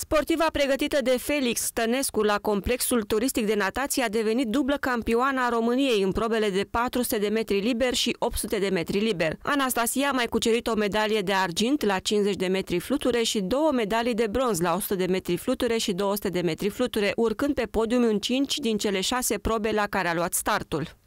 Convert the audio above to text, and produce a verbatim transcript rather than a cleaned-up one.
Sportiva pregătită de Felix Stănescu la complexul turistic de natație a devenit dublă campioană a României în probele de patru sute de metri liber și opt sute de metri liber. Anastasia a mai cucerit o medalie de argint la cincizeci de metri fluture și două medalii de bronz la o sută de metri fluture și două sute de metri fluture, urcând pe podium în cinci din cele șase probe la care a luat startul.